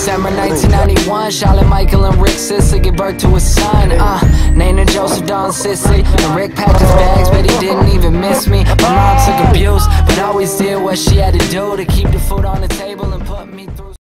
December 1991, Charlotte, Michael, and Rick Sicily gave birth to a son, named him Joseph Don Sicily. And Rick packed his bags, but he didn't even miss me. My mom took abuse, but always did what she had to do to keep the food on the table and put me through